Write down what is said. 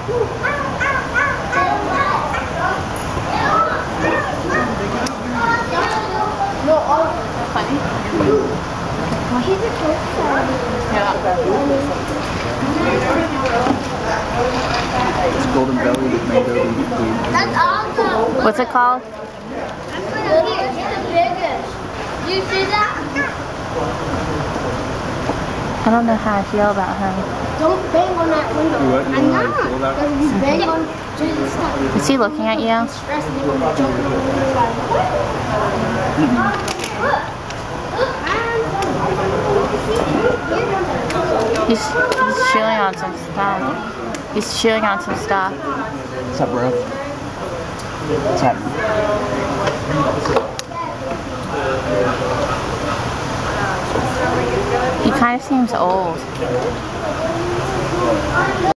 Funny. He's a cute guy. Yeah. It's golden belly with mango. That's awesome. What's it called? Look here, it's the biggest. You see that? I don't know how I feel about him. Don't bang on that window. You what? You I'm wanna not. pull that? Because if you bang on Jesus stuff, Is he looking at you? stress and you're going to jump over the side. He's chewing on some stuff. He's chewing on some stuff. What's up, bro? What's happening? He kind of seems old.